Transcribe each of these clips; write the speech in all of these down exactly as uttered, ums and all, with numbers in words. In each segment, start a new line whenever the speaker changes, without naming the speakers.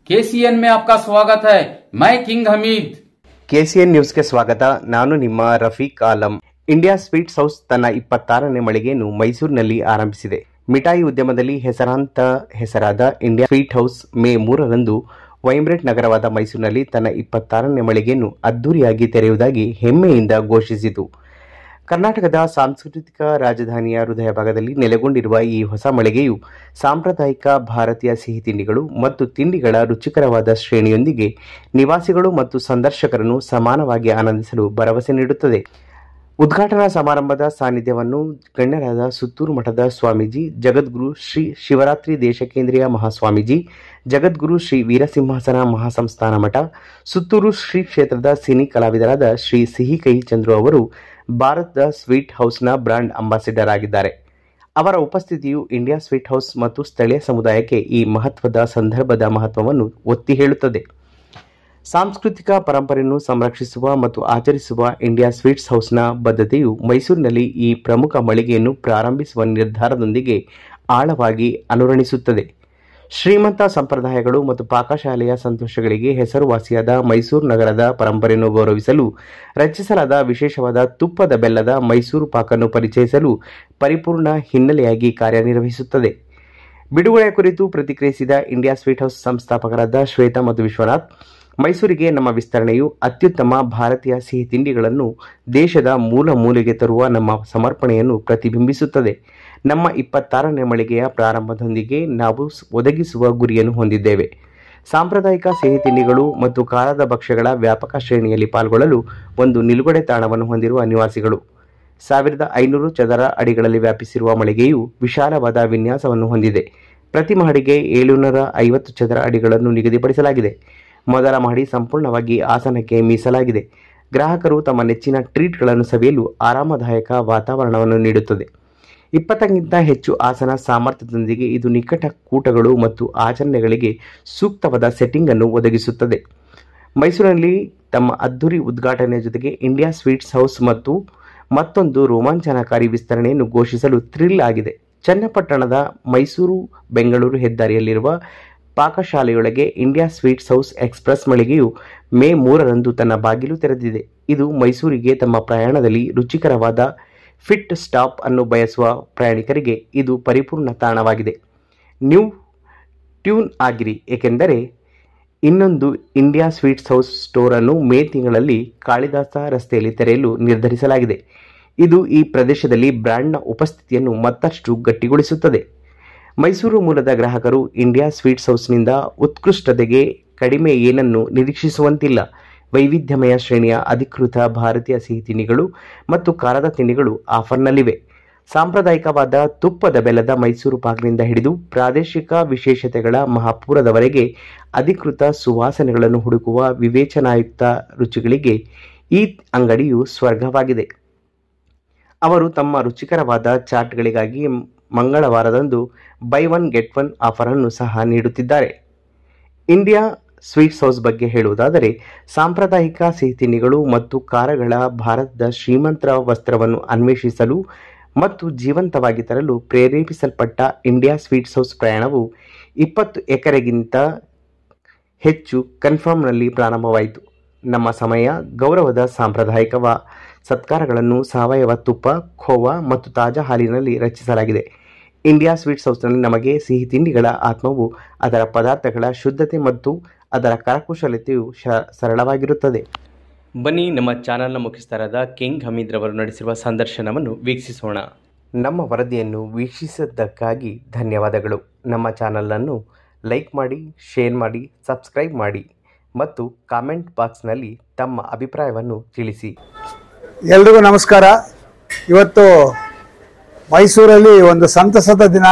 KCN में आपका स्वागत है। मैं किंग हमीद।
ಕೆಸಿಎನ್ ನ್ಯೂಸ್ಗೆ ಸ್ವಾಗತ. ನಾನು ನಿಮ್ಮ Rafiq Alam. India sweets house ತನ್ನ ಇಪ್ಪತ್ತಾರನೇ ಮಳಿಗೆಯನ್ನು ಮೈಸೂರಿನಲ್ಲಿ ಆರಂಭಿಸಿದೆ. ಮಿಠಾಯಿ ಉದ್ಯಮದಲ್ಲಿ ಹೆಸರಾಂತ ಹೆಸರಾದ ಇಂಡಿಯಾ ಸ್ವೀಟ್ ಹೌಸ್ ಮೇ ಮೂರರಂದು ವೈಮ್ರೆಟ್ ನಗರವಾದ ಮೈಸೂರಿನಲ್ಲಿ ತನ್ನ ಇಪ್ಪತ್ತಾರನೇ ಮಳಿಗೆಯನ್ನು ಅದ್ದೂರಿಯಾಗಿ ತೆರೆಯುವುದಾಗಿ ಹೆಮ್ಮೆಯಿಂದ ಘೋಷಿಸಿತು. ಕರ್ನಾಟಕದ ಸಾಂಸ್ಕೃತಿಕ ರಾಜಧಾನಿಯ ಹೃದಯ ಭಾಗದಲ್ಲಿ ನೆಲೆಗೊಂಡಿರುವ ಈ ಹೊಸ ಮಳಿಗೆಯು ಸಾಂಪ್ರದಾಯಿಕ ಭಾರತೀಯ ಸಿಹಿ ತಿಂಡಿಗಳು ಮತ್ತು ತಿಂಡಿಗಳ ರುಚಿಕರವಾದ ಶ್ರೇಣಿಯೊಂದಿಗೆ ನಿವಾಸಿಗಳು ಮತ್ತು ಸಂದರ್ಶಕರನ್ನು ಸಮಾನವಾಗಿ ಆನಂದಿಸಲು ಭರವಸೆ ನೀಡುತ್ತದೆ. ಉದ್ಘಾಟನಾ ಸಮಾರಂಭದ ಸಾನ್ನಿಧ್ಯವನ್ನು ಗಣ್ಯರಾದ ಸುತ್ತೂರು ಮಠದ ಸ್ವಾಮೀಜಿ, ಜಗದ್ಗುರು ಶ್ರೀ ಶಿವರಾತ್ರಿ ದೇಶಕೇಂದ್ರೀಯ ಮಹಾಸ್ವಾಮೀಜಿ, ಜಗದ್ಗುರು ಶ್ರೀ ವೀರಸಿಂಹಾಸನ ಮಹಾಸಂಸ್ಥಾನ ಮಠ, ಸುತ್ತೂರು ಶ್ರೀ ಕ್ಷೇತ್ರದ ಸಿನಿ ಕಲಾವಿದರಾದ ಶ್ರೀ ಸಿಹಿ ಕಹಿ ಚಂದ್ರು ಅವರು ಭಾರತದ ಸ್ವೀಟ್ ಹೌಸ್ನ ಬ್ರಾಂಡ್ ಅಂಬಾಸಿಡರ್ ಆಗಿದ್ದಾರೆ. ಅವರ ಉಪಸ್ಥಿತಿಯು ಇಂಡಿಯಾ ಸ್ವೀಟ್ ಹೌಸ್ ಮತ್ತು ಸ್ಥಳೀಯ ಸಮುದಾಯಕ್ಕೆ ಈ ಮಹತ್ವದ ಸಂದರ್ಭದ ಮಹತ್ವವನ್ನು ಒತ್ತಿ ಹೇಳುತ್ತದೆ. ಸಾಂಸ್ಕೃತಿಕ ಪರಂಪರೆಯನ್ನು ಸಂರಕ್ಷಿಸುವ ಮತ್ತು ಆಚರಿಸುವ ಇಂಡಿಯಾ ಸ್ವೀಟ್ಸ್ ಹೌಸ್ನ ಬದ್ಧತೆಯು ಮೈಸೂರಿನಲ್ಲಿ ಈ ಪ್ರಮುಖ ಮಳಿಗೆಯನ್ನು ಪ್ರಾರಂಭಿಸುವ ನಿರ್ಧಾರದೊಂದಿಗೆ ಆಳವಾಗಿ ಅನುರಣಿಸುತ್ತದೆ. ಶ್ರೀಮಂತ ಸಂಪ್ರದಾಯಗಳು ಮತ್ತು ಪಾಕಶಾಲೆಯ ಸಂತೋಷಗಳಿಗೆ ಹೆಸರುವಾಸಿಯಾದ ಮೈಸೂರು ನಗರದ ಪರಂಪರೆಯನ್ನು ಗೌರವಿಸಲು ರಚಿಸಲಾದ ವಿಶೇಷವಾದ ತುಪ್ಪದ ಬೆಲ್ಲದ ಮೈಸೂರು ಪಾಕನ್ನು ಪರಿಚಯಿಸಲು ಪರಿಪೂರ್ಣ ಹಿನ್ನೆಲೆಯಾಗಿ ಕಾರ್ಯನಿರ್ವಹಿಸುತ್ತದೆ. ಬಿಡುಗಡೆಯ ಕುರಿತು ಪ್ರತಿಕ್ರಿಯಿಸಿದ ಇಂಡಿಯಾ ಸ್ವೀಟ್ ಹೌಸ್ ಸಂಸ್ಥಾಪಕರಾದ ಶ್ವೇತಾ ಮತ್ತು ವಿಶ್ವನಾಥ್, ಮೈಸೂರಿಗೆ ನಮ್ಮ ವಿಸ್ತರಣೆಯು ಅತ್ಯುತ್ತಮ ಭಾರತೀಯ ಸಿಹಿ ತಿಂಡಿಗಳನ್ನು ದೇಶದ ಮೂಲ ಮೂಲೆಗೆ ತರುವ ನಮ್ಮ ಸಮರ್ಪಣೆಯನ್ನು ಪ್ರತಿಬಿಂಬಿಸುತ್ತದೆ. ನಮ್ಮ ಇಪ್ಪತ್ತಾರನೇ ಮಳಿಗೆಯ ಪ್ರಾರಂಭದೊಂದಿಗೆ ನಾವು ಒದಗಿಸುವ ಗುರಿಯನ್ನು ಹೊಂದಿದ್ದೇವೆ. ಸಾಂಪ್ರದಾಯಿಕ ಸಿಹಿ ತಿಂಡಿಗಳು ಮತ್ತು ಖಾರದ ಭಕ್ಷ್ಯಗಳ ವ್ಯಾಪಕ ಶ್ರೇಣಿಯಲ್ಲಿ ಪಾಲ್ಗೊಳ್ಳಲು ಒಂದು ನಿಲುಗಡೆ ತಾಣವನ್ನು ಹೊಂದಿರುವ ನಿವಾಸಿಗಳು. ಸಾವಿರದ ಐನೂರು ಚದರ ಅಡಿಗಳಲ್ಲಿ ವ್ಯಾಪಿಸಿರುವ ಮಳಿಗೆಯು ವಿಶಾಲವಾದ ವಿನ್ಯಾಸವನ್ನು ಹೊಂದಿದೆ. ಪ್ರತಿ ಮಹಡಿಗೆ ಏಳುನೂರ ಐವತ್ತು ಚದರ ಅಡಿಗಳನ್ನು ನಿಗದಿಪಡಿಸಲಾಗಿದೆ. ಮೊದಲ ಮಹಡಿ ಸಂಪೂರ್ಣವಾಗಿ ಆಸನಕ್ಕೆ ಮೀಸಲಾಗಿದೆ. ಗ್ರಾಹಕರು ತಮ್ಮ ನೆಚ್ಚಿನ ಟ್ರೀಟ್ಗಳನ್ನು ಸವಿಯಲು ಆರಾಮದಾಯಕ ವಾತಾವರಣವನ್ನು ನೀಡುತ್ತದೆ. ಇಪ್ಪತ್ತಕ್ಕಿಂತ ಹೆಚ್ಚು ಆಸನ ಸಾಮರ್ಥ್ಯದೊಂದಿಗೆ ಇದು ನಿಕಟ ಕೂಟಗಳು ಮತ್ತು ಆಚರಣೆಗಳಿಗೆ ಸೂಕ್ತವಾದ ಸೆಟ್ಟಿಂಗ್ ಅನ್ನು ಒದಗಿಸುತ್ತದೆ. ಮೈಸೂರಿನಲ್ಲಿ ತಮ್ಮ ಅದ್ದೂರಿ ಉದ್ಘಾಟನೆಯ ಜೊತೆಗೆ ಇಂಡಿಯಾ ಸ್ವೀಟ್ಸ್ ಹೌಸ್ ಮತ್ತು ಮತ್ತೊಂದು ರೋಮಾಂಚನಕಾರಿ ವಿಸ್ತರಣೆಯನ್ನು ಘೋಷಿಸಲು ಥ್ರಿಲ್ ಆಗಿದೆ. ಚನ್ನಪಟ್ಟಣದ ಮೈಸೂರು ಬೆಂಗಳೂರು ಹೆದ್ದಾರಿಯಲ್ಲಿರುವ ಪಾಕಶಾಲೆಯೊಳಗೆ ಇಂಡಿಯಾ ಸ್ವೀಟ್ಸ್ ಹೌಸ್ ಎಕ್ಸ್ಪ್ರೆಸ್ ಮಳಿಗೆಯು ಮೇ ಮೂರರಂದು ತನ್ನ ಬಾಗಿಲು ತೆರೆದಿದೆ. ಇದು ಮೈಸೂರಿಗೆ ತಮ್ಮ ಪ್ರಯಾಣದಲ್ಲಿ ರುಚಿಕರವಾದ ಫಿಟ್ ಸ್ಟಾಪ್ ಅನ್ನು ಬಯಸುವ ಪ್ರಯಾಣಿಕರಿಗೆ ಇದು ಪರಿಪೂರ್ಣ ತಾಣವಾಗಿದೆ. ನ್ಯೂ ಟ್ಯೂನ್ ಆಗಿರಿ, ಏಕೆಂದರೆ ಇನ್ನೊಂದು ಇಂಡಿಯಾ ಸ್ವೀಟ್ಸ್ ಹೌಸ್ ಸ್ಟೋರ್ ಅನ್ನು ಮೇ ತಿಂಗಳಲ್ಲಿ ಕಾಳಿದಾಸ ರಸ್ತೆಯಲ್ಲಿ ತೆರೆಯಲು ನಿರ್ಧರಿಸಲಾಗಿದೆ. ಇದು ಈ ಪ್ರದೇಶದಲ್ಲಿ ಬ್ರ್ಯಾಂಡ್ನ ಉಪಸ್ಥಿತಿಯನ್ನು ಮತ್ತಷ್ಟು ಗಟ್ಟಿಗೊಳಿಸುತ್ತದೆ. ಮೈಸೂರು ಮೂಲದ ಗ್ರಾಹಕರು ಇಂಡಿಯಾ ಸ್ವೀಟ್ಸ್ ಹೌಸ್ನಿಂದ ಉತ್ಕೃಷ್ಟತೆಗೆ ಕಡಿಮೆ ಏನನ್ನು ನಿರೀಕ್ಷಿಸುವಂತಿಲ್ಲ. ವೈವಿಧ್ಯಮಯ ಶ್ರೇಣಿಯ ಅಧಿಕೃತ ಭಾರತೀಯ ಸಿಹಿ ತಿಂಡಿಗಳು ಮತ್ತು ಖಾರದ ತಿಂಡಿಗಳು ಆಫರ್ನಲ್ಲಿವೆ. ಸಾಂಪ್ರದಾಯಿಕವಾದ ತುಪ್ಪದ ಬೆಲ್ಲದ ಮೈಸೂರು ಪಾಕ್ನಿಂದ ಹಿಡಿದು ಪ್ರಾದೇಶಿಕ ವಿಶೇಷತೆಗಳ ಮಹಾಪೂರದವರೆಗೆ ಅಧಿಕೃತ ಸುವಾಸನೆಗಳನ್ನು ಹುಡುಕುವ ವಿವೇಚನಾಯುಕ್ತ ರುಚಿಗಳಿಗೆ ಈ ಅಂಗಡಿಯು ಸ್ವರ್ಗವಾಗಿದೆ. ಅವರು ತಮ್ಮ ರುಚಿಕರವಾದ ಚಾಟ್ಗಳಿಗಾಗಿ ಮಂಗಳವಾರದಂದು buy one get one offer ಅನ್ನು ಸಹ ನೀಡುತ್ತಿದ್ದಾರೆ. ಇಂಡಿಯಾ ಸ್ವೀಟ್ಸ್ ಹೌಸ್ ಬಗ್ಗೆ ಹೇಳುವುದಾದರೆ, ಸಾಂಪ್ರದಾಯಿಕ ಸಿಹಿ ತಿಂಡಿಗಳು ಮತ್ತು ಖಾರಗಳ ಭಾರತದ ಶ್ರೀಮಂತ ವಸ್ತ್ರವನ್ನು ಅನ್ವೇಷಿಸಲು ಮತ್ತು ಜೀವಂತವಾಗಿ ತರಲು ಪ್ರೇರೇಪಿಸಲ್ಪಟ್ಟ ಇಂಡಿಯಾ ಸ್ವೀಟ್ಸ್ ಹೌಸ್ ಪ್ರಯಾಣವು ಇಪ್ಪತ್ತು ಎಕರೆಗಿಂತ ಹೆಚ್ಚು ಕನ್ಫರ್ಮ್ನಲ್ಲಿ ಪ್ರಾರಂಭವಾಯಿತು. ನಮ್ಮ ಸಮಯ ಗೌರವದ ಸಾಂಪ್ರದಾಯಿಕ ಸತ್ಕಾರಗಳನ್ನು ಸಾವಯವ ತುಪ್ಪ, ಖೋವಾ ಮತ್ತು ತಾಜಾ ಹಾಲಿನಲ್ಲಿ ರಚಿಸಲಾಗಿದೆ. ಇಂಡಿಯಾ ಸ್ವೀಟ್ಸ್ ಹೌಸ್ನಲ್ಲಿ ನಮಗೆ ಸಿಹಿ ತಿಂಡಿಗಳ ಆತ್ಮವು ಅದರ ಪದಾರ್ಥಗಳ ಶುದ್ಧತೆ ಮತ್ತು ಅದರ ಕರಕುಶಲತೆಯು ಸರಳವಾಗಿರುತ್ತದೆ. ಬನ್ನಿ ನಮ್ಮ ಚಾನೆಲ್ನ ಮುಖ್ಯಸ್ಥರಾದ ಕಿಂಗ್ ಹಮೀದ್ ರವರು ನಡೆಸಿರುವ ಸಂದರ್ಶನವನ್ನು ವೀಕ್ಷಿಸೋಣ. ನಮ್ಮ ವರದಿಯನ್ನು ವೀಕ್ಷಿಸಿದ್ದಕ್ಕಾಗಿ ಧನ್ಯವಾದಗಳು. ನಮ್ಮ ಚಾನಲನ್ನು ಲೈಕ್ ಮಾಡಿ, ಶೇರ್ ಮಾಡಿ, ಸಬ್ಸ್ಕ್ರೈಬ್ ಮಾಡಿ ಮತ್ತು ಕಾಮೆಂಟ್ ಬಾಕ್ಸ್ನಲ್ಲಿ ತಮ್ಮ ಅಭಿಪ್ರಾಯವನ್ನು ತಿಳಿಸಿ.
ಎಲ್ರಿಗೂ ನಮಸ್ಕಾರ. ಇವತ್ತು ಮೈಸೂರಲ್ಲಿ ಒಂದು ಸಂತಸದ ದಿನ.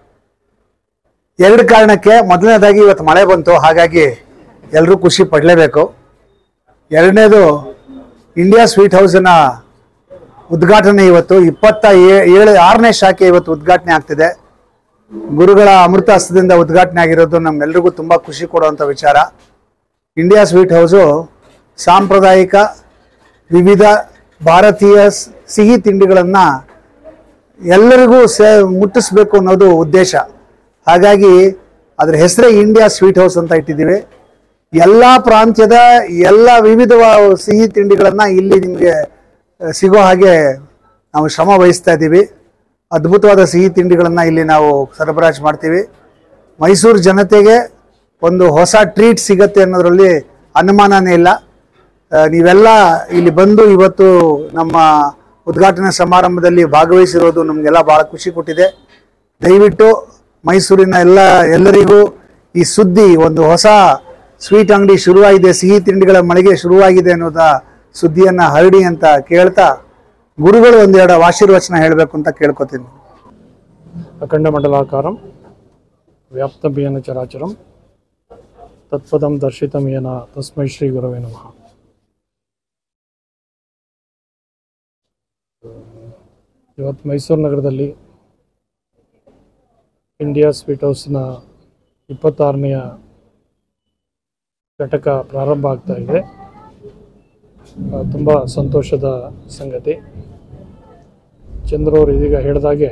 ಎರಡು ಕಾರಣಕ್ಕೆ. ಮೊದಲನೇದಾಗಿ ಇವತ್ತು ಮಳೆ ಬಂತು, ಹಾಗಾಗಿ ಎಲ್ಲರೂ ಖುಷಿ ಪಡಲೇಬೇಕು. ಎರಡನೇದು, ಇಂಡಿಯಾ ಸ್ವೀಟ್ ಹೌಸಿನ ಉದ್ಘಾಟನೆ ಇವತ್ತು ಇಪ್ಪತ್ತ ಏಳು ಆರನೇ ಶಾಖೆ ಇವತ್ತು ಉದ್ಘಾಟನೆ ಆಗ್ತಿದೆ. ಗುರುಗಳ ಅಮೃತ ಹಸ್ತದಿಂದ ಉದ್ಘಾಟನೆ ಆಗಿರೋದು ನಮ್ಮೆಲ್ರಿಗೂ ತುಂಬ ಖುಷಿ ಕೊಡುವಂಥ ವಿಚಾರ. ಇಂಡಿಯಾ ಸ್ವೀಟ್ ಹೌಸು ಸಾಂಪ್ರದಾಯಿಕ ವಿವಿಧ ಭಾರತೀಯ ಸಿಹಿ ತಿಂಡಿಗಳನ್ನು ಎಲ್ಲರಿಗೂ ಸೇ ಮುಟ್ಟಿಸ್ಬೇಕು ಅನ್ನೋದು ಉದ್ದೇಶ. ಹಾಗಾಗಿ ಅದರ ಹೆಸರೇ ಇಂಡಿಯಾ ಸ್ವೀಟ್ ಹೌಸ್ ಅಂತ ಇಟ್ಟಿದ್ದೀವಿ. ಎಲ್ಲ ಪ್ರಾಂತ್ಯದ ಎಲ್ಲ ವಿವಿಧ ಸಿಹಿ ತಿಂಡಿಗಳನ್ನ ಇಲ್ಲಿ ನಿಮಗೆ ಸಿಗೋ ಹಾಗೆ ನಾವು ಶ್ರಮ ವಹಿಸ್ತಾ ಇದ್ದೀವಿ. ಅದ್ಭುತವಾದ ಸಿಹಿ ತಿಂಡಿಗಳನ್ನ ಇಲ್ಲಿ ನಾವು ಸರಬರಾಜು ಮಾಡ್ತೀವಿ. ಮೈಸೂರು ಜನತೆಗೆ ಒಂದು ಹೊಸ ಟ್ರೀಟ್ ಸಿಗತ್ತೆ ಅನ್ನೋದ್ರಲ್ಲಿ ಅನುಮಾನನೇ ಇಲ್ಲ. ನೀವೆಲ್ಲ ಇಲ್ಲಿ ಬಂದು ಇವತ್ತು ನಮ್ಮ ಉದ್ಘಾಟನಾ ಸಮಾರಂಭದಲ್ಲಿ ಭಾಗವಹಿಸಿರೋದು ನಮಗೆಲ್ಲ ಭಾಳ ಖುಷಿ ಕೊಟ್ಟಿದೆ. ದಯವಿಟ್ಟು ಮೈಸೂರಿನ ಎಲ್ಲ ಎಲ್ಲರಿಗೂ ಈ ಸುದ್ದಿ, ಒಂದು ಹೊಸ ಸ್ವೀಟ್ ಅಂಗಡಿ ಶುರುವಾಗಿದೆ, ಸಿಹಿ ತಿಂಡಿಗಳ ಮಳಿಗೆ ಶುರುವಾಗಿದೆ ಅನ್ನೋದ ಸುದ್ದಿಯನ್ನು ಹರಡಿ ಅಂತ ಕೇಳ್ತಾ, ಗುರುಗಳು ಒಂದೆರಡು ಆಶೀರ್ವಚನ ಹೇಳಬೇಕು ಅಂತ ಕೇಳ್ಕೊತೀನಿ.
ಅಖಂಡ ಮಂಡಲಾಕಾರಂ ವ್ಯಾಪ್ತಂ ಯೇನ ಚರಾಚರಂ ತತ್ಪದಂ ದರ್ಶಿತಂ ಯೇನ ತಸ್ಮೈ ಶ್ರೀ ಗುರವೇ ನಮಃ. ಇವತ್ತು ಮೈಸೂರು ನಗರದಲ್ಲಿ ಇಂಡಿಯಾ ಸ್ವೀಟ್ ಹೌಸ್ನ ಇಪ್ಪತ್ತಾರನೆಯ ಘಟಕ ಪ್ರಾರಂಭ ಆಗ್ತಾ ಇದೆ. ತುಂಬ ಸಂತೋಷದ ಸಂಗತಿ. ಚಂದ್ರವರು ಇದೀಗ ಹೇಳಿದಾಗೆ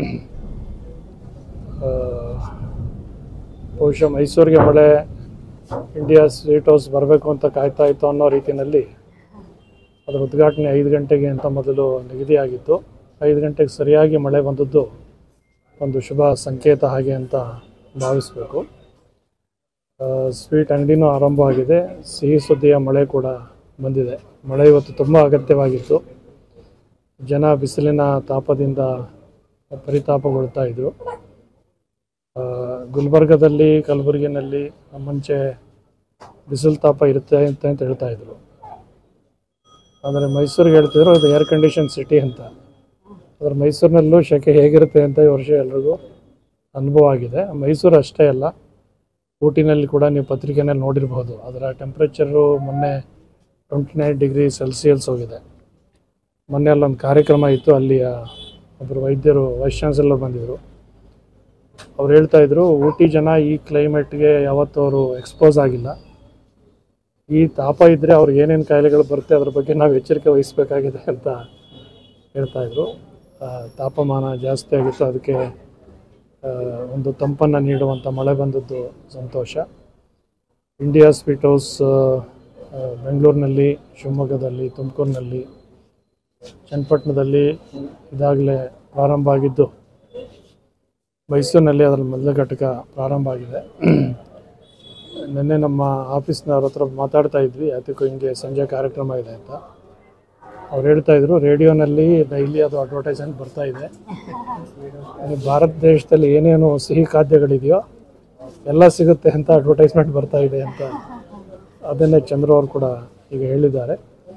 ಬಹುಶಃ ಮೈಸೂರಿಗೆ ಮಳೆ ಇಂಡಿಯಾ ಸ್ವೀಟ್ ಹೌಸ್ ಬರಬೇಕು ಅಂತ ಕಾಯ್ತಾ ಇತ್ತು ಅನ್ನೋ ರೀತಿಯಲ್ಲಿ ಅದರ ಉದ್ಘಾಟನೆ ಐದು ಗಂಟೆಗೆ ಅಂತ ಮೊದಲು ನಿಗದಿಯಾಗಿತ್ತು. ಐದು ಗಂಟೆಗೆ ಸರಿಯಾಗಿ ಮಳೆ ಬಂದದ್ದು ಒಂದು ಶುಭ ಸಂಕೇತ ಹಾಗೆ ಅಂತ ಭಾವಿಸಬೇಕು. ಸ್ವೀಟ್ ಅಂಗಡಿನೂ ಆರಂಭವಾಗಿದೆ. ಸಿಹಿ ಸುದ್ದಿಯ ಮಳೆ ಕೂಡ ಬಂದಿದೆ. ಮಳೆ ಇವತ್ತು ತುಂಬ ಅಗತ್ಯವಾಗಿತ್ತು. ಜನ ಬಿಸಿಲಿನ ತಾಪದಿಂದ ಪರಿತಾಪಗೊಳ್ತಾ ಇದ್ದರು. ಗುಲ್ಬರ್ಗದಲ್ಲಿ, ಕಲಬುರಗಿನಲ್ಲಿ ಮುಂಚೆ ಬಿಸಿಲು ತಾಪ ಇರುತ್ತೆ ಅಂತ ಅಂತ ಹೇಳ್ತಾ ಇದ್ರು. ಆದರೆ ಮೈಸೂರಿಗೆ ಹೇಳ್ತಿದ್ರು ಅದು ಏರ್ ಕಂಡೀಷನ್ ಸಿಟಿ ಅಂತ. ಆದರೆ ಮೈಸೂರಿನಲ್ಲೂ ಶೆಕೆ ಹೇಗಿರುತ್ತೆ ಅಂತ ಈ ವರ್ಷ ಎಲ್ರಿಗೂ ಅನುಭವ ಆಗಿದೆ. ಮೈಸೂರು ಅಷ್ಟೇ ಅಲ್ಲ, ಊಟಿನಲ್ಲಿ ಕೂಡ ನೀವು ಪತ್ರಿಕೆನಲ್ಲಿ ನೋಡಿರ್ಬೋದು. ಅದರ ಟೆಂಪ್ರೇಚರು ಮೊನ್ನೆ ಟ್ವೆಂಟಿ ನೈನ್ ಡಿಗ್ರಿ ಸೆಲ್ಸಿಯಸ್ ಹೋಗಿದೆ. ಮೊನ್ನೆ ಅಲ್ಲೊಂದು ಕಾರ್ಯಕ್ರಮ ಇತ್ತು. ಅಲ್ಲಿಯ ಒಬ್ಬರು ವೈದ್ಯರು, ವೈಸ್ ಚಾನ್ಸಲರ್ ಬಂದಿದ್ದರು. ಅವ್ರು ಹೇಳ್ತಾ ಇದ್ರು, ಊಟಿ ಜನ ಈ ಕ್ಲೈಮೇಟ್ಗೆ ಯಾವತ್ತೂ ಅವರು ಎಕ್ಸ್ಪೋಸ್ ಆಗಿಲ್ಲ. ಈ ತಾಪ ಇದ್ದರೆ ಅವ್ರಿಗೆ ಏನೇನು ಕಾಯಿಲೆಗಳು ಬರುತ್ತೆ ಅದ್ರ ಬಗ್ಗೆ ನಾವು ಎಚ್ಚರಿಕೆ ವಹಿಸಬೇಕಾಗಿದೆ ಅಂತ ಹೇಳ್ತಾಯಿದ್ರು. ತಾಪಮಾನ ಜಾಸ್ತಿ ಆಗಿತ್ತು, ಅದಕ್ಕೆ ಒಂದು ತಂಪನ್ನು ನೀಡುವಂಥ ಮಳೆ ಬಂದದ್ದು ಸಂತೋಷ. ಇಂಡಿಯಾ ಸ್ವೀಟ್ ಹೌಸ್ ಬೆಂಗಳೂರಿನಲ್ಲಿ, ಶಿವಮೊಗ್ಗದಲ್ಲಿ, ತುಮಕೂರಿನಲ್ಲಿ, ಚನ್ನಪಟ್ಟಣದಲ್ಲಿ ಇದಾಗಲೇ ಪ್ರಾರಂಭ ಆಗಿದ್ದು, ಮೈಸೂರಿನಲ್ಲಿ ಅದರ ಮೊದಲ ಘಟಕ ಪ್ರಾರಂಭ ಆಗಿದೆ. ನಿನ್ನೆ ನಮ್ಮ ಆಫೀಸ್ನವ್ರ ಹತ್ರ ಮಾತಾಡ್ತಾ ಇದ್ವಿ, ಯಾತಕ್ಕೂ ಹಿಂಗೆ ಸಂಜೆ ಕಾರ್ಯಕ್ರಮ ಇದೆ ಅಂತ. ಅವ್ರು ಹೇಳ್ತಾಯಿದ್ರು, ರೇಡಿಯೋನಲ್ಲಿ ಡೈಲಿ ಅದು ಅಡ್ವರ್ಟೈಸ್ಮೆಂಟ್ ಬರ್ತಾ ಇದೆ. ಭಾರತ ದೇಶದಲ್ಲಿ ಏನೇನು ಸಿಹಿ ಖಾದ್ಯಗಳಿದೆಯೋ ಎಲ್ಲ ಸಿಗುತ್ತೆ ಅಂತ ಅಡ್ವರ್ಟೈಸ್ಮೆಂಟ್ ಬರ್ತಾ ಇದೆ ಅಂತ. ಅದನ್ನೇ ಚಂದ್ರ ಅವರು ಕೂಡ ಈಗ ಹೇಳಿದ್ದಾರೆ.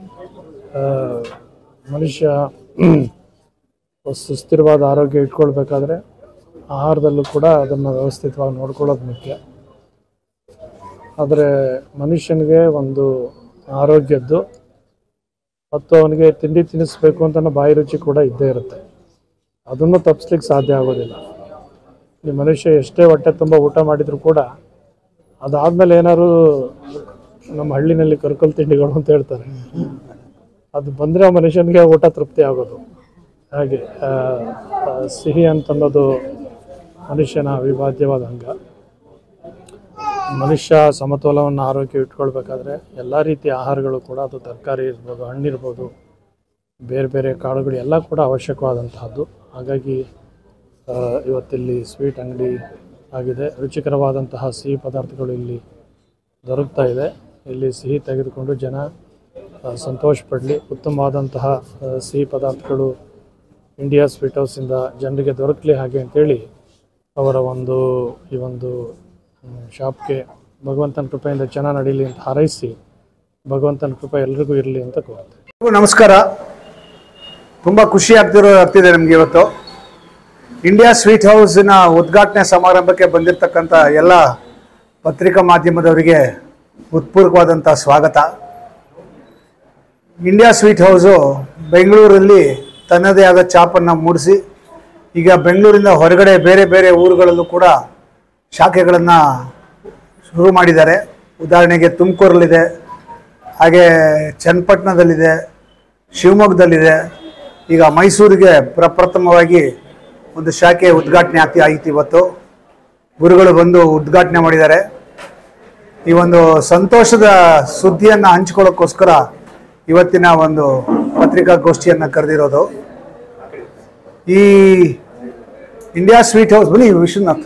ಮನುಷ್ಯ ಸುಸ್ಥಿರವಾದ ಆರೋಗ್ಯ ಇಟ್ಕೊಳ್ಬೇಕಾದ್ರೆ ಆಹಾರದಲ್ಲೂ ಕೂಡ ಅದನ್ನು ವ್ಯವಸ್ಥಿತವಾಗಿ ನೋಡ್ಕೊಳ್ಳೋದು ಮುಖ್ಯ. ಆದರೆ ಮನುಷ್ಯನಿಗೆ ಒಂದು ಆರೋಗ್ಯದ್ದು ಮತ್ತು ಅವನಿಗೆ ತಿಂಡಿ ತಿನ್ನಿಸ್ಬೇಕು ಅಂತ ಬಾಯಿ ರುಚಿ ಕೂಡ ಇದ್ದೇ ಇರುತ್ತೆ. ಅದನ್ನು ತಪ್ಪಿಸ್ಲಿಕ್ಕೆ ಸಾಧ್ಯ ಆಗೋದಿಲ್ಲ. ಈ ಮನುಷ್ಯ ಎಷ್ಟೇ ಹೊಟ್ಟೆ ತುಂಬ ಊಟ ಮಾಡಿದರೂ ಕೂಡ ಅದಾದಮೇಲೆ ಏನಾದ್ರು ನಮ್ಮ ಹಳ್ಳಿನಲ್ಲಿ ಕರ್ಕಲ್ ತಿಂಡಿಗಳು ಅಂತ ಹೇಳ್ತಾರೆ, ಅದು ಬಂದರೆ ಆ ಮನುಷ್ಯನಿಗೆ ಊಟ ತೃಪ್ತಿ ಆಗೋದು. ಹಾಗೆ ಸಿಹಿ ಅಂತನ್ನೋದು ಮನುಷ್ಯನ ಅವಿಭಾಜ್ಯವಾದ ಅಂಗ. ಮನುಷ್ಯ ಸಮತೋಲವನ್ನು ಆರೋಗ್ಯ ಇಟ್ಕೊಳ್ಬೇಕಾದ್ರೆ ಎಲ್ಲ ರೀತಿಯ ಆಹಾರಗಳು ಕೂಡ, ಅದು ತರಕಾರಿ ಇರ್ಬೋದು, ಹಣ್ಣಿರ್ಬೋದು, ಬೇರೆ ಬೇರೆ ಕಾಳುಗಳು ಎಲ್ಲ ಕೂಡ ಅವಶ್ಯಕವಾದಂತಹದ್ದು. ಹಾಗಾಗಿ ಇವತ್ತಿಲ್ಲಿ ಸ್ವೀಟ್ ಅಂಗಡಿ ಆಗಿದೆ. ರುಚಿಕರವಾದಂತಹ ಸಿಹಿ ಪದಾರ್ಥಗಳು ಇಲ್ಲಿ ದೊರಕ್ತಾ ಇದೆ. ಇಲ್ಲಿ ಸಿಹಿ ತೆಗೆದುಕೊಂಡು ಜನ ಸಂತೋಷ ಪಡಲಿ. ಉತ್ತಮವಾದಂತಹ ಸಿಹಿ ಪದಾರ್ಥಗಳು ಇಂಡಿಯಾ ಸ್ವೀಟ್ ಹೌಸಿಂದ ಜನರಿಗೆ ದೊರಕಲಿ ಹಾಗೆ ಅಂತೇಳಿ ಅವರ ಒಂದು ಈ ಒಂದು ಶಾಪ್ಗೆ ಭಗವಂತನ ಕೃಪೆಯಿಂದ ಚೆನ್ನಾಗಿ ನಡೀಲಿ ಅಂತ ಹಾರೈಸಿ, ಭಗವಂತನ ಕೃಪೆ ಎಲ್ರಿಗೂ ಇರಲಿ ಅಂತ ಕೋರ್ತೇವೆ.
ನಮಸ್ಕಾರ. ತುಂಬ ಖುಷಿ ಆಗ್ತಿರೋ ಆಗ್ತಿದೆ ನಮಗೆ. ಇವತ್ತು ಇಂಡಿಯಾ ಸ್ವೀಟ್ ಹೌಸಿನ ಉದ್ಘಾಟನೆ ಸಮಾರಂಭಕ್ಕೆ ಬಂದಿರತಕ್ಕಂಥ ಎಲ್ಲ ಪತ್ರಿಕಾ ಮಾಧ್ಯಮದವರಿಗೆ ಹೃತ್ಪೂರ್ವಕವಾದಂಥ ಸ್ವಾಗತ. ಇಂಡಿಯಾ ಸ್ವೀಟ್ ಹೌಸು ಬೆಂಗಳೂರಲ್ಲಿ ತನ್ನದೇ ಆದ ಛಾಪನ್ನು ಮೂಡಿಸಿ ಈಗ ಬೆಂಗಳೂರಿನ ಹೊರಗಡೆ ಬೇರೆ ಬೇರೆ ಊರುಗಳಲ್ಲೂ ಕೂಡ ಶಾಖೆಗಳನ್ನು ಶುರು ಮಾಡಿದ್ದಾರೆ. ಉದಾಹರಣೆಗೆ ತುಮಕೂರಲ್ಲಿದೆ, ಹಾಗೆ ಚನ್ನಪಟ್ಟಣದಲ್ಲಿದೆ, ಶಿವಮೊಗ್ಗದಲ್ಲಿದೆ. ಈಗ ಮೈಸೂರಿಗೆ ಪ್ರಪ್ರಥಮವಾಗಿ ಒಂದು ಶಾಖೆ ಉದ್ಘಾಟನೆ ಆಗ್ತಿ ಆಯಿತು ಇವತ್ತು. ಗುರುಗಳು ಬಂದು ಉದ್ಘಾಟನೆ ಮಾಡಿದ್ದಾರೆ. ಈ ಒಂದು ಸಂತೋಷದ ಸುದ್ದಿಯನ್ನು ಹಂಚ್ಕೊಳ್ಳೋಕ್ಕೋಸ್ಕರ ಇವತ್ತಿನ ಒಂದು ಪತ್ರಿಕಾಗೋಷ್ಠಿಯನ್ನು ಕರೆದಿರೋದು. ಈ ಇಂಡಿಯಾ ಸ್ವೀಟ್ ಹೌಸ್, ಬನ್ನಿ ವಿಶ್ವನಾಥ್.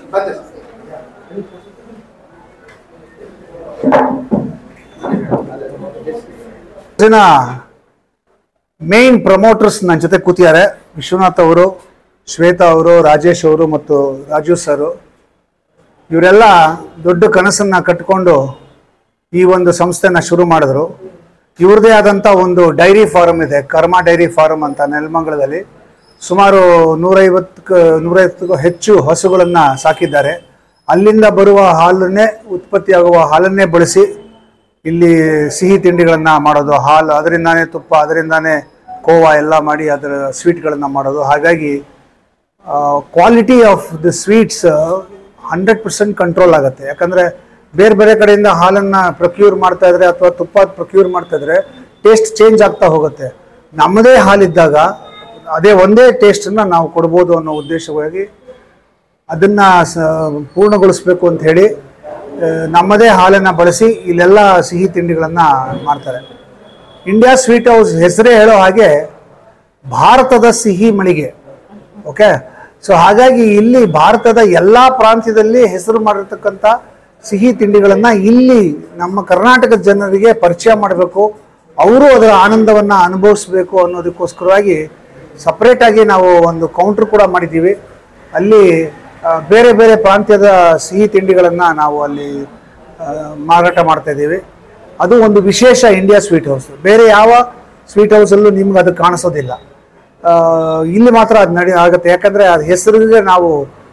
ಮೇನ್ ಪ್ರಮೋಟರ್ಸ್ ನನ್ನ ಜೊತೆ ಕೂತಿದ್ದಾರೆ. ವಿಶ್ವನಾಥ್ ಅವರು, ಶ್ವೇತಾ ಅವರು, ರಾಜೇಶ್ ಅವರು ಮತ್ತು ರಾಜು ಸರ್. ಇವರೆಲ್ಲ ದೊಡ್ಡ ಕನಸನ್ನ ಕಟ್ಟಿಕೊಂಡು ಈ ಒಂದು ಸಂಸ್ಥೆನ ಶುರು ಮಾಡಿದ್ರು. ಇವ್ರದೇ ಆದಂಥ ಒಂದು ಡೈರಿ ಫಾರಂ ಇದೆ, ಕರ್ಮ ಡೈರಿ ಫಾರಂ ಅಂತ ನೆಲಮಂಗಲದಲ್ಲಿ. ಸುಮಾರು ನೂರೈವತ್ತು ನೂರೈವತ್ತಕ್ಕೂ ಹೆಚ್ಚು ಹಸುಗಳನ್ನು ಸಾಕಿದ್ದಾರೆ. ಅಲ್ಲಿಂದ ಬರುವ ಹಾಲನ್ನೇ, ಉತ್ಪತ್ತಿಯಾಗುವ ಹಾಲನ್ನೇ ಬಳಸಿ ಇಲ್ಲಿ ಸಿಹಿ ತಿಂಡಿಗಳನ್ನು ಮಾಡೋದು. ಹಾಲು ಅದರಿಂದಾನೇ ತುಪ್ಪ, ಅದರಿಂದಾನೇ ಕೋವಾ ಎಲ್ಲ ಮಾಡಿ ಅದರ ಸ್ವೀಟ್ಗಳನ್ನು ಮಾಡೋದು. ಹಾಗಾಗಿ quality of the sweets hundred percent control ಆಗುತ್ತೆ. ಯಾಕಂದರೆ ಬೇರೆ ಬೇರೆ ಕಡೆಯಿಂದ ಹಾಲನ್ನು ಪ್ರೊಕ್ಯೂರ್ ಮಾಡ್ತಾ ಇದ್ರೆ ಅಥವಾ ತುಪ್ಪ ಪ್ರೊಕ್ಯೂರ್ ಮಾಡ್ತಾ ಇದ್ರೆ ಟೇಸ್ಟ್ ಚೇಂಜ್ ಆಗ್ತಾ ಹೋಗುತ್ತೆ. ನಮ್ಮದೇ ಹಾಲಿದ್ದಾಗ ಅದೇ ಒಂದೇ ಟೇಸ್ಟನ್ನು ನಾವು ಕೊಡ್ಬೋದು ಅನ್ನೋ ಉದ್ದೇಶವಾಗಿ ಅದನ್ನು ಪೂರ್ಣಗೊಳಿಸ್ಬೇಕು ಅಂತ ಹೇಳಿ ನಮ್ಮದೇ ಹಾಲನ್ನು ಬಳಸಿ ಇಲ್ಲೆಲ್ಲ ಸಿಹಿ ತಿಂಡಿಗಳನ್ನು ಮಾಡ್ತಾರೆ. ಇಂಡಿಯಾ ಸ್ವೀಟ್ ಹೌಸ್ ಹೆಸರೇ ಹೇಳೋ ಹಾಗೆ ಭಾರತದ ಸಿಹಿ ಮಳಿಗೆ. ಓಕೆ, ಸೊ ಹಾಗಾಗಿ ಇಲ್ಲಿ ಭಾರತದ ಎಲ್ಲ ಪ್ರಾಂತ್ಯದಲ್ಲಿ ಹೆಸರು ಮಾಡಿರ್ತಕ್ಕಂಥ ಸಿಹಿ ತಿಂಡಿಗಳನ್ನು ಇಲ್ಲಿ ನಮ್ಮ ಕರ್ನಾಟಕದ ಜನರಿಗೆ ಪರಿಚಯ ಮಾಡಬೇಕು, ಅವರು ಅದರ ಆನಂದವನ್ನು ಅನುಭವಿಸ್ಬೇಕು ಅನ್ನೋದಕ್ಕೋಸ್ಕರವಾಗಿ ಸಪ್ರೇಟಾಗಿ ನಾವು ಒಂದು ಕೌಂಟ್ರ್ ಕೂಡ ಮಾಡಿದ್ದೀವಿ. ಅಲ್ಲಿ ಬೇರೆ ಬೇರೆ ಪ್ರಾಂತ್ಯದ ಸಿಹಿ ತಿಂಡಿಗಳನ್ನು ನಾವು ಅಲ್ಲಿ ಮಾರಾಟ ಮಾಡ್ತಾ ಇದ್ದೀವಿ. ಅದು ಒಂದು ವಿಶೇಷ ಇಂಡಿಯಾ ಸ್ವೀಟ್ ಹೌಸ್. ಬೇರೆ ಯಾವ ಸ್ವೀಟ್ ಹೌಸಲ್ಲೂ ನಿಮ್ಗೆ ಅದು ಕಾಣಿಸೋದಿಲ್ಲ, ಇಲ್ಲಿ ಮಾತ್ರ ಅದು ನಡಿ ಆಗುತ್ತೆ. ಯಾಕಂದರೆ ಅದು ಹೆಸರಿಗೆ ನಾವು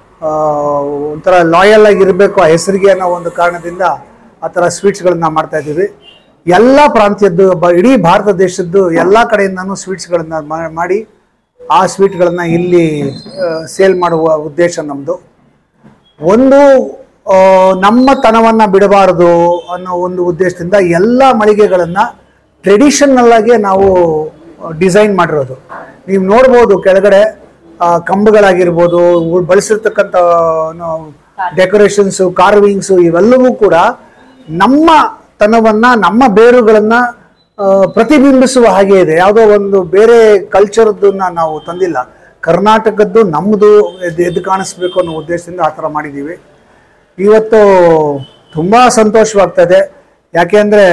ಒಂಥರ ಲಾಯಲ್ ಆಗಿ ಇರಬೇಕು ಆ ಹೆಸರಿಗೆ ಅನ್ನೋ ಒಂದು ಕಾರಣದಿಂದ ಆ ಥರ ಸ್ವೀಟ್ಸ್ಗಳನ್ನ ಮಾಡ್ತಾ ಇದ್ದೀವಿ. ಎಲ್ಲ ಪ್ರಾಂತ್ಯದ್ದು ಬ ಇಡೀ ಭಾರತ ದೇಶದ್ದು ಎಲ್ಲ ಕಡೆಯಿಂದನೂ ಸ್ವೀಟ್ಸ್ಗಳನ್ನು ಮಾಡಿ ಆ ಸ್ವೀಟ್ಗಳನ್ನು ಇಲ್ಲಿ ಸೇಲ್ ಮಾಡುವ ಉದ್ದೇಶ ನಮ್ಮದು. ಒಂದು ನಮ್ಮ ತನವನ್ನು ಬಿಡಬಾರದು ಅನ್ನೋ ಒಂದು ಉದ್ದೇಶದಿಂದ ಎಲ್ಲ ಮಳಿಗೆಗಳನ್ನು ಟ್ರೆಡಿಷನಲ್ ಆಗಿ ನಾವು ಡಿಸೈನ್ ಮಾಡಿರೋದು. ನೀವು ನೋಡ್ಬೋದು ಕೆಳಗಡೆ ಕಂಬಗಳಾಗಿರ್ಬೋದು, ಬಳಸಿರ್ತಕ್ಕಂಥ ಡೆಕೋರೇಷನ್ಸು, ಕಾರ್ವಿಂಗ್ಸು ಇವೆಲ್ಲವೂ ಕೂಡ ನಮ್ಮ ತನವನ್ನು, ನಮ್ಮ ಬೇರುಗಳನ್ನು ಪ್ರತಿಬಿಂಬಿಸುವ ಹಾಗೆ ಇದೆ. ಯಾವುದೋ ಒಂದು ಬೇರೆ ಕಲ್ಚರ್ದನ್ನ ನಾವು ತಂದಿಲ್ಲ, ಕರ್ನಾಟಕದ್ದು ನಮ್ಮದು ಎದ್ದು ಕಾಣಿಸ್ಬೇಕು ಅನ್ನೋ ಉದ್ದೇಶದಿಂದ ಆ ಥರ ಮಾಡಿದ್ದೀವಿ. ಇವತ್ತು ತುಂಬ ಸಂತೋಷವಾಗ್ತದೆ. ಯಾಕೆ ಅಂದರೆ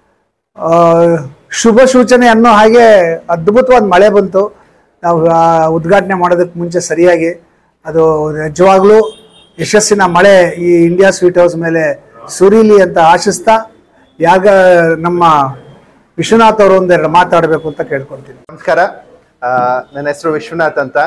ಶುಭ ಸೂಚನೆ ಅನ್ನೋ ಹಾಗೆ ಅದ್ಭುತವಾದ ಮಳೆ ಬಂತು ನಾವು ಉದ್ಘಾಟನೆ ಮಾಡೋದಕ್ಕೆ ಮುಂಚೆ ಸರಿಯಾಗಿ. ಅದು ನಿಜವಾಗ್ಲೂ ಯಶಸ್ಸಿನ ಮಳೆ ಈ ಇಂಡಿಯಾ ಸ್ವೀಟ್ ಹೌಸ್ ಮೇಲೆ ಸುರೀಲಿ ಅಂತ ಆಶಿಸ್ತಾ, ಯಾಗ ನಮ್ಮ ವಿಶ್ವನಾಥ್ ಅವರು ಒಂದೆರಡು ಮಾತಾಡಬೇಕು ಅಂತ ಕೇಳ್ಕೊಳ್ತೀನಿ.
ನಮಸ್ಕಾರ, ನನ್ನ ಹೆಸರು ವಿಶ್ವನಾಥ್ ಅಂತ.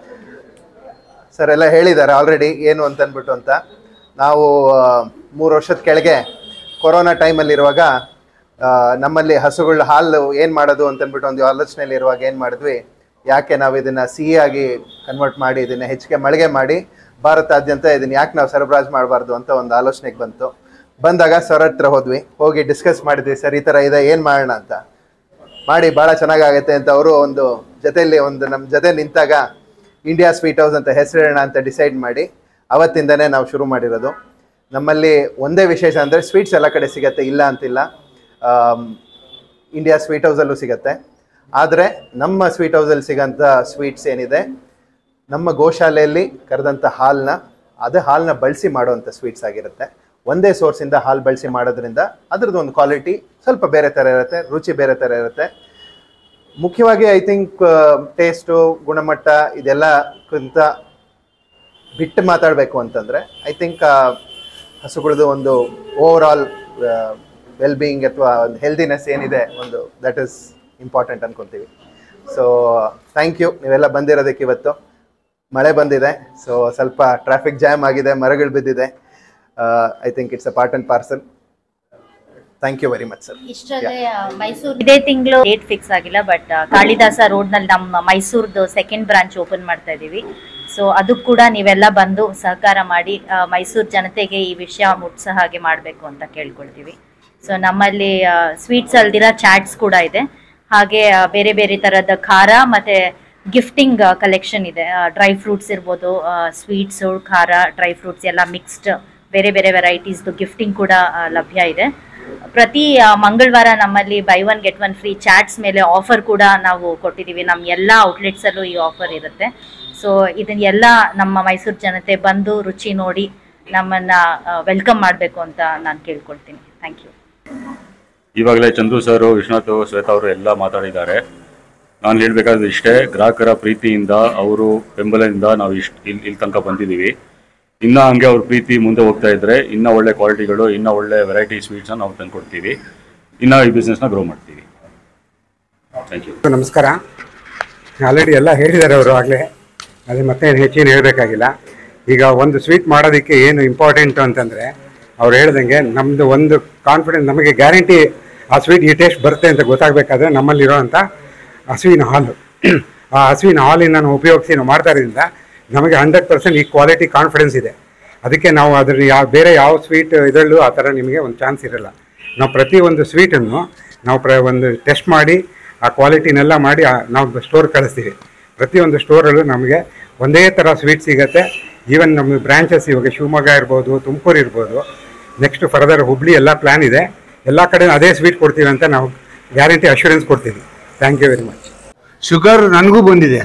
ಸರ್ ಎಲ್ಲ ಹೇಳಿದ್ದಾರೆ ಆಲ್ರೆಡಿ ಏನು ಅಂತ ಅಂದ್ಬಿಟ್ಟು ಅಂತ. ನಾವು ಮೂರು ವರ್ಷದ ಕೆಳಗೆ ಕೊರೋನಾ ಟೈಮಲ್ಲಿರುವಾಗ ನಮ್ಮಲ್ಲಿ ಹಸುಗಳ ಹಾಲು ಏನು ಮಾಡೋದು ಅಂತಂದ್ಬಿಟ್ಟು ಒಂದು ಆಲೋಚನೆಯಲ್ಲಿ ಇರುವಾಗ ಏನು ಮಾಡಿದ್ವಿ, ಯಾಕೆ ನಾವು ಇದನ್ನು ಸಿಹಿಯಾಗಿ ಕನ್ವರ್ಟ್ ಮಾಡಿ ಇದನ್ನು ಹೆಚ್ಚಿಗೆ ಮಳಿಗೆ ಮಾಡಿ ಭಾರತಾದ್ಯಂತ ಇದನ್ನು ಯಾಕೆ ನಾವು ಸರಬರಾಜು ಮಾಡಬಾರ್ದು ಅಂತ ಒಂದು ಆಲೋಚನೆಗೆ ಬಂತು. ಬಂದಾಗ ಸರ್ ಹತ್ರ ಹೋದ್ವಿ, ಹೋಗಿ ಡಿಸ್ಕಸ್ ಮಾಡಿದ್ವಿ, ಸರ್ ಈ ಥರ ಇದೆ, ಏನು ಮಾಡೋಣ ಅಂತ ಮಾಡಿ ಭಾಳ ಚೆನ್ನಾಗಾಗತ್ತೆ ಅಂತ ಅವರು ಒಂದು ಜೊತೆಯಲ್ಲಿ ಒಂದು ನಮ್ಮ ಜೊತೆ ನಿಂತಾಗ ಇಂಡಿಯಾ ಸ್ವೀಟ್ ಹೌಸ್ ಅಂತ ಹೆಸರಿಡೋಣ ಅಂತ ಡಿಸೈಡ್ ಮಾಡಿ ಅವತ್ತಿಂದನೇ ನಾವು ಶುರು ಮಾಡಿರೋದು. ನಮ್ಮಲ್ಲಿ ಒಂದೇ ವಿಶೇಷ ಅಂದರೆ ಸ್ವೀಟ್ಸ್ ಎಲ್ಲ ಕಡೆ ಸಿಗುತ್ತೆ, ಇಲ್ಲ ಅಂತಿಲ್ಲ, ಇಂಡಿಯಾ ಸ್ವೀಟ್ ಹೌಸಲ್ಲೂ ಸಿಗುತ್ತೆ. ಆದರೆ ನಮ್ಮ ಸ್ವೀಟ್ ಹೌಸಲ್ಲಿ ಸಿಗೋಂಥ ಸ್ವೀಟ್ಸ್ ಏನಿದೆ, ನಮ್ಮ ಗೋಶಾಲೆಯಲ್ಲಿ ಕರೆದಂಥ ಹಾಲನ್ನ, ಅದು ಹಾಲನ್ನ ಬಳಸಿ ಮಾಡುವಂಥ ಸ್ವೀಟ್ಸ್ ಆಗಿರುತ್ತೆ. ಒಂದೇ ಸೋರ್ಸಿಂದ ಹಾಲು ಬಳಸಿ ಮಾಡೋದ್ರಿಂದ ಅದ್ರದ್ದು ಒಂದು ಕ್ವಾಲಿಟಿ ಸ್ವಲ್ಪ ಬೇರೆ ಥರ ಇರುತ್ತೆ, ರುಚಿ ಬೇರೆ ಥರ ಇರುತ್ತೆ. ಮುಖ್ಯವಾಗಿ ಐ ಥಿಂಕ್ ಟೇಸ್ಟು, ಗುಣಮಟ್ಟ ಇದೆಲ್ಲಕ್ಕಿಂತ ಬಿಟ್ಟು ಮಾತಾಡಬೇಕು ಅಂತಂದರೆ ಐ ಥಿಂಕ್ ಹಸುಗಳದ್ದು ಒಂದು ಓವರ್ ಆಲ್ ವೆಲ್ ಬೀಯಿಂಗ್ ಅಥವಾ ಒಂದು ಹೆಲ್ದಿನೆಸ್ ಏನಿದೆ ಒಂದು ದಟ್ ಈಸ್ ಇಂಪಾರ್ಟೆಂಟ್ ಅನ್ಕೊತೀವಿ. ಸೊ ಥ್ಯಾಂಕ್ ಯು ನೀವೆಲ್ಲ ಬಂದಿರೋದಕ್ಕೆ. ಇವತ್ತು ಮಳೆ ಬಂದಿದೆ, ಸೊ ಸ್ವಲ್ಪ ಟ್ರಾಫಿಕ್ ಜಾಮ್ ಆಗಿದೆ, ಮರಗಳು ಬಿದ್ದಿದೆ. I think it's a part and parcel. Thank you very much sir.
ಇಷ್ಟಲ್ಲೇ ಮೈಸೂರು ಇದೇ ತಿಂಗಳು ಡೇಟ್ ಫಿಕ್ಸ್ ಆಗಿಲ್ಲ, ಬಟ್ ಕಾಳಿದಾಸ ರೋಡ್ ನಲ್ಲಿ ನಮ್ಮ ಮೈಸೂರ್ದು ಸೆಕೆಂಡ್ ಬ್ರಾಂಚ್ ಓಪನ್ ಮಾಡ್ತಾ ಇದೀವಿ. ಸೊ ಅದಕ್ಕೆ ಕೂಡ ನೀವೆಲ್ಲ ಬಂದು ಸಹಕಾರ ಮಾಡಿ ಮೈಸೂರು ಜನತೆಗೆ ಈ ವಿಷಯ ಮುಟ್ಸೋ ಹಾಗೆ ಮಾಡಬೇಕು ಅಂತ ಕೇಳ್ಕೊಳ್ತೀವಿ. ಸೊ ನಮ್ಮಲ್ಲಿ ಸ್ವೀಟ್ಸ್ ಅಲ್ದಿರ ಚಾಟ್ಸ್ ಕೂಡ ಇದೆ, ಹಾಗೆ ಬೇರೆ ಬೇರೆ ತರದ ಖಾರ ಮತ್ತೆ ಗಿಫ್ಟಿಂಗ್ ಕಲೆಕ್ಷನ್ ಇದೆ. ಡ್ರೈ ಫ್ರೂಟ್ಸ್ ಇರ್ಬೋದು, ಸ್ವೀಟ್ಸು, ಖಾರ, ಡ್ರೈ ಫ್ರೂಟ್ಸ್ ಎಲ್ಲ ಮಿಕ್ಸ್ಡ್ ಬೇರೆ ಬೇರೆ ವೆರೈಟೀಸ್ದು ಗಿಫ್ಟಿಂಗ್ ಕೂಡ ಲಭ್ಯ ಇದೆ. ಪ್ರತಿ ಮಂಗಳವಾರ ನಮ್ಮಲ್ಲಿ buy one get one free chats ಮೇಲೆ ಆಫರ್ ಕೂಡ ನಾವು ಕೊಟ್ಟಿದ್ದೀವಿ. ನಮ್ಮ ಎಲ್ಲ ಔಟ್ಲೆಟ್ಸಲ್ಲೂ ಈ ಆಫರ್ ಇರುತ್ತೆ. ಸೊ ಇದನ್ನೆಲ್ಲ ನಮ್ಮ ಮೈಸೂರು ಜನತೆ ಬಂದು ರುಚಿ ನೋಡಿ ನಮ್ಮನ್ನು ವೆಲ್ಕಮ್ ಮಾಡಬೇಕು ಅಂತ ನಾನು ಕೇಳ್ಕೊಳ್ತೀನಿ. Thank you.
ಇವಾಗಲೇ ಚಂದ್ರು ಸರ್, ವಿಶ್ವನಾಥ್, ಶ್ವೇತಾ ಅವರು ಎಲ್ಲ ಮಾತಾಡಿದ್ದಾರೆ. ನಾನು ಹೇಳಬೇಕಾದ್ರೆ ಇಷ್ಟೇ, ಗ್ರಾಹಕರ ಪ್ರೀತಿಯಿಂದ ಅವರು ಬೆಂಬಲದಿಂದ ನಾವು ಇಷ್ಟು ಇಲ್ಲಿ ಇಲ್ಲಿ ತನಕ ಬಂದಿದ್ದೀವಿ. ಇನ್ನೂ ಹಂಗೆ ಅವ್ರ ಪ್ರೀತಿ ಮುಂದೆ ಹೋಗ್ತಾ ಇದ್ದರೆ ಇನ್ನೂ ಒಳ್ಳೆ ಕ್ವಾಲಿಟಿಗಳು, ಇನ್ನೂ ಒಳ್ಳೆ ವೆರೈಟಿ ಸ್ವೀಟ್ಸ್ನ ನಾವು ತಂದು ಕೊಡ್ತೀವಿ. ಇನ್ನೂ ಈ ಬಿಸ್ನೆಸ್ನ ಗ್ರೋ ಮಾಡ್ತೀವಿ. Thank you.
ನಮಸ್ಕಾರ. ಆಲ್ರೆಡಿ ಎಲ್ಲ ಹೇಳಿದ್ದಾರೆ ಅವರು ಆಗಲೇ, ಅದೇ ಮತ್ತೆ ಹೆಚ್ಚೇನು ಹೇಳಬೇಕಾಗಿಲ್ಲ. ಈಗ ಒಂದು ಸ್ವೀಟ್ ಮಾಡೋದಕ್ಕೆ ಏನು ಇಂಪಾರ್ಟೆಂಟು ಅಂತಂದರೆ ಅವ್ರು ಹೇಳ್ದಂಗೆ ನಮ್ಮದು ಒಂದು ಕಾನ್ಫಿಡೆನ್ಸ್, ನಮಗೆ ಗ್ಯಾರಂಟಿ ಆ ಸ್ವೀಟ್ ಈ ಟೇಸ್ಟ್ ಬರುತ್ತೆ ಅಂತ ಗೊತ್ತಾಗಬೇಕಾದ್ರೆ ನಮ್ಮಲ್ಲಿರೋವಂಥ ಹಸುವಿನ ಹಾಲು, ಆ ಹಸುವಿನ ಹಾಲಿನ ನಾವು ಉಪಯೋಗಿಸಿ ನಾವು ಮಾಡ್ತಾ ಇರೋದ್ರಿಂದ ನಮಗೆ ಹಂಡ್ರೆಡ್ ಪರ್ಸೆಂಟ್ ಈ ಕ್ವಾಲಿಟಿ ಕಾನ್ಫಿಡೆನ್ಸ್ ಇದೆ. ಅದಕ್ಕೆ ನಾವು ಅದ್ರ ಯಾವ ಬೇರೆ ಯಾವ ಸ್ವೀಟ್ ಇದರಲ್ಲೂ ಆ ಥರ ನಿಮಗೆ ಒಂದು ಚಾನ್ಸ್ ಇರೋಲ್ಲ. ನಾವು ಪ್ರತಿಯೊಂದು ಸ್ವೀಟನ್ನು ನಾವು ಪ್ರ ಒಂದು ಟೆಸ್ಟ್ ಮಾಡಿ ಆ ಕ್ವಾಲಿಟಿನೆಲ್ಲ ಮಾಡಿ ನಾವು ಸ್ಟೋರ್ ಕಳಿಸ್ತೀವಿ. ಪ್ರತಿಯೊಂದು ಸ್ಟೋರಲ್ಲೂ ನಮಗೆ ಒಂದೇ ಥರ ಸ್ವೀಟ್ ಸಿಗುತ್ತೆ. ಈವನ್ ನಮ್ಮ ಬ್ರ್ಯಾಂಚಸ್ ಇವಾಗ ಶಿವಮೊಗ್ಗ ಇರ್ಬೋದು, ತುಮಕೂರು ಇರ್ಬೋದು, ನೆಕ್ಸ್ಟ್ ಫರ್ದರ್ ಹುಬ್ಳಿ ಎಲ್ಲ ಪ್ಲ್ಯಾನ್ ಇದೆ. ಎಲ್ಲ ಕಡೆ ಅದೇ ಸ್ವೀಟ್ ಕೊಡ್ತೀವಿ ಅಂತ ನಾವು ಗ್ಯಾರಂಟಿ ಅಶ್ಯೂರೆನ್ಸ್ ಕೊಡ್ತೀವಿ. Thank you very much.
Sugar ನನಗೂ ಬಂದಿದೆ.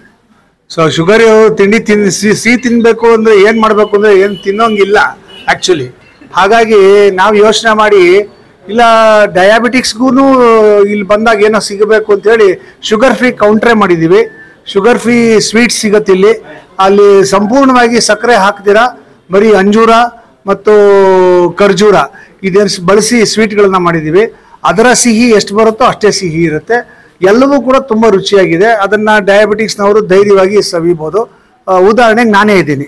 ಸೊ ಶುಗರ್ ತಿಂಡಿ ತಿನ್ ಸಿಹಿ ತಿನ್ನಬೇಕು ಅಂದರೆ ಏನು ಮಾಡಬೇಕು ಅಂದರೆ ಏನು ತಿನ್ನೋಂಗಿಲ್ಲ ಆ್ಯಕ್ಚುಲಿ. ಹಾಗಾಗಿ ನಾವು ಯೋಚನೆ ಮಾಡಿ ಇಲ್ಲ ಡಯಾಬಿಟಿಕ್ಸ್ಗೂ ಇಲ್ಲಿ ಬಂದಾಗ ಏನೋ ಸಿಗಬೇಕು ಅಂತೇಳಿ ಶುಗರ್ ಫ್ರೀ ಕೌಂಟ್ರೇ ಮಾಡಿದ್ದೀವಿ. ಶುಗರ್ ಫ್ರೀ ಸ್ವೀಟ್ಸ್ ಸಿಗುತ್ತೆ ಇಲ್ಲಿ. ಅಲ್ಲಿ ಸಂಪೂರ್ಣವಾಗಿ ಸಕ್ಕರೆ ಹಾಕ್ದಿರಾ ಬರೀ ಅಂಜೂರ ಮತ್ತು ಖರ್ಜೂರ ಇದನ್ನು ಬಳಸಿ ಸ್ವೀಟ್ಗಳನ್ನ ಮಾಡಿದ್ದೀವಿ. ಅದರ ಸಿಹಿ ಎಷ್ಟು ಬರುತ್ತೋ ಅಷ್ಟೇ ಸಿಹಿ ಇರುತ್ತೆ. ಎಲ್ಲವೂ ಕೂಡ ತುಂಬ ರುಚಿಯಾಗಿದೆ. ಅದನ್ನು ಡಯಾಬಿಟಿಕ್ಸ್ನವರು ಧೈರ್ಯವಾಗಿ ಸವಿಬೋದು. ಉದಾಹರಣೆಗೆ ನಾನೇ ಇದ್ದೀನಿ.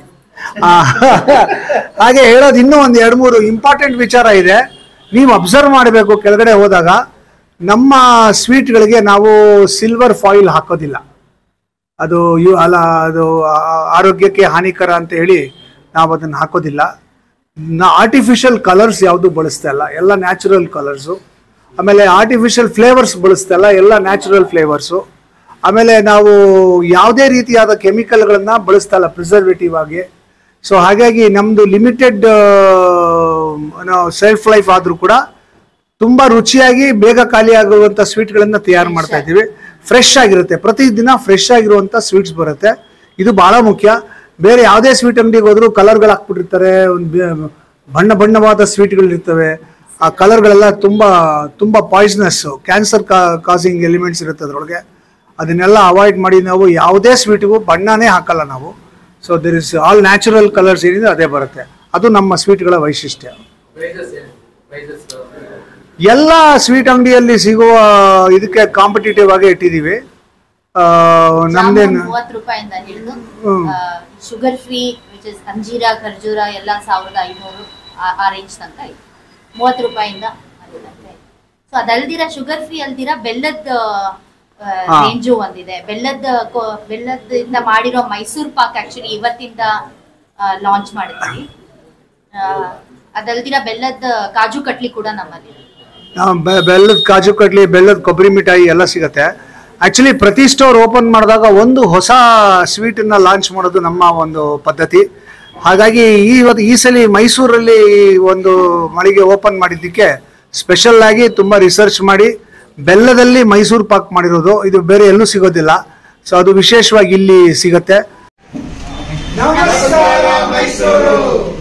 ಹಾಗೆ ಹೇಳೋದು ಇನ್ನೂ ಒಂದು ಎರಡು ಮೂರು ಇಂಪಾರ್ಟೆಂಟ್ ವಿಚಾರ ಇದೆ. ನೀವು ಅಬ್ಸರ್ವ್ ಮಾಡಬೇಕು, ಕೆಳಗಡೆ ಹೋದಾಗ ನಮ್ಮ ಸ್ವೀಟ್ಗಳಿಗೆ ನಾವು ಸಿಲ್ವರ್ ಫಾಯಿಲ್ ಹಾಕೋದಿಲ್ಲ. ಅದು ಯು ಅಲ್ಲ ಅದು ಆರೋಗ್ಯಕ್ಕೆ ಹಾನಿಕರ ಅಂತ ಹೇಳಿ ನಾವು ಅದನ್ನು ಹಾಕೋದಿಲ್ಲ. ನಾ ಆರ್ಟಿಫಿಷಿಯಲ್ ಕಲರ್ಸ್ ಯಾವುದು ಬಳಸ್ತಾ ಇಲ್ಲ, ಎಲ್ಲ ನ್ಯಾಚುರಲ್ ಕಲರ್ಸು. ಆಮೇಲೆ ಆರ್ಟಿಫಿಷಿಯಲ್ ಫ್ಲೇವರ್ಸ್ ಬಳಸ್ತಾ ಇಲ್ಲ, ಎಲ್ಲ ನ್ಯಾಚುರಲ್ ಫ್ಲೇವರ್ಸು. ಆಮೇಲೆ ನಾವು ಯಾವುದೇ ರೀತಿಯಾದ ಕೆಮಿಕಲ್ಗಳನ್ನು ಬಳಸ್ತಾ ಇಲ್ಲ ಪ್ರಿಸರ್ವೇಟಿವ್ ಆಗಿ. ಸೊ ಹಾಗಾಗಿ ನಮ್ಮದು ಲಿಮಿಟೆಡ್ ಸೆಲ್ಫ್ ಲೈಫ್ ಆದರೂ ಕೂಡ ತುಂಬ ರುಚಿಯಾಗಿ ಬೇಗ ಖಾಲಿ ಆಗುವಂಥ ಸ್ವೀಟ್ಗಳನ್ನು ತಯಾರು ಮಾಡ್ತಾ ಇದ್ದೀವಿ. ಫ್ರೆಶ್ ಆಗಿರುತ್ತೆ, ಪ್ರತಿದಿನ ಫ್ರೆಶ್ ಆಗಿರುವಂಥ ಸ್ವೀಟ್ಸ್ ಬರುತ್ತೆ. ಇದು ಭಾಳ ಮುಖ್ಯ. ಬೇರೆ ಯಾವುದೇ ಸ್ವೀಟ್ ಅಂಗಡಿಗೆ ಹೋದರೂ ಕಲರ್ಗಳು ಹಾಕ್ಬಿಟ್ಟಿರ್ತಾರೆ, ಒಂದು ಬಣ್ಣ ಬಣ್ಣವಾದ ಸ್ವೀಟ್ಗಳಿರ್ತವೆ. ಆ ಕಲರ್ಗಳೆಲ್ಲ ತುಂಬ ತುಂಬ ಪಾಯ್ಸನಸ್ಸು, ಕ್ಯಾನ್ಸರ್ ಕಾ ಕಾಸಿಂಗ್ ಎಲಿಮೆಂಟ್ಸ್ ಇರುತ್ತೆ ಅದರೊಳಗೆ. ಅದನ್ನೆಲ್ಲ ಅವಾಯ್ಡ್ ಮಾಡಿ ನಾವು ಯಾವುದೇ ಸ್ವೀಟಿಗೂ ಬಣ್ಣನೇ ಹಾಕಲ್ಲ ನಾವು. So there is all natural colours ಏನಿದೆ ಅದೇ ಬರುತ್ತೆ. ಅದು ನಮ್ಮ ಸ್ವೀಟ್ಗಳ ವೈಶಿಷ್ಟ್ಯ. ಎಲ್ಲ ಸ್ವೀಟ್ ಅಂಗಡಿಯಲ್ಲಿ ಸಿಗುವ ಇದಕ್ಕೆ ಕಾಂಪಿಟೇಟಿವ್ ಆಗಿ ಇಟ್ಟಿದ್ದೀವಿ. ನಮ್ದೇನು
ಮೂವತ್ತು ರೂಪಾಯಿಂದ ಹಿಡಿದು ಶುಗರ್ ಫ್ರೀ ವಿಚ್ ಇಸ್ ಅಂಜೀರಾ, ಖರ್ಜೂರ ಎಲ್ಲ ಸಾವಿರದ ಐನೂರು ಆ ರೇಂಜ್ ತನಕ ಇದೆ. ಮೂವತ್ತು ರೂಪಾಯಿಂದ ಸೊ ಅದಲ್ದಿರ ಶುಗರ್ ಫ್ರೀ ಅಲ್ದಿರ ಬೆಲ್ಲದ ರೇಂಜು ಒಂದಿದೆ. ಬೆಲ್ಲದ ಬೆಲ್ಲದಿಂದ ಮಾಡಿರೋ ಮೈಸೂರು ಪಾಕ್ ಆಕ್ಚುಲಿ ಇವತ್ತಿಂದ ಲಾಂಚ್ ಮಾಡಿದ್ವಿ. ಅದಲ್ದಿರ ಬೆಲ್ಲದ ಕಾಜು ಕಟ್ಲಿ ಕೂಡ ನಮ್ಮಲ್ಲಿ.
ಬೆಲ್ಲದ ಕಾಜು ಕಟ್ಲಿ, ಬೆಲ್ಲದ ಕೊಬ್ಬರಿ ಮಿಠಾಯಿ ಎಲ್ಲ ಸಿಗುತ್ತೆ. ಆ್ಯಕ್ಚುಲಿ ಪ್ರತಿ ಸ್ಟೋರ್ ಓಪನ್ ಮಾಡಿದಾಗ ಒಂದು ಹೊಸ ಸ್ವೀಟನ್ನು ಲಾಂಚ್ ಮಾಡೋದು ನಮ್ಮ ಒಂದು ಪದ್ಧತಿ. ಹಾಗಾಗಿ ಈ ಇವತ್ತು ಈ ಸಲ ಮೈಸೂರಲ್ಲಿ ಒಂದು ಮಳಿಗೆ ಓಪನ್ ಮಾಡಿದ್ದಕ್ಕೆ ಸ್ಪೆಷಲ್ ಆಗಿ ತುಂಬ ರಿಸರ್ಚ್ ಮಾಡಿ ಬೆಲ್ಲದಲ್ಲಿ ಮೈಸೂರು ಪಾಕ್ ಮಾಡಿರೋದು. ಇದು ಬೇರೆ ಎಲ್ಲೂ ಸಿಗೋದಿಲ್ಲ. ಸೊ ಅದು ವಿಶೇಷವಾಗಿ ಇಲ್ಲಿ ಸಿಗುತ್ತೆ.
ನಮಸ್ಕಾರ ಮೈಸೂರು.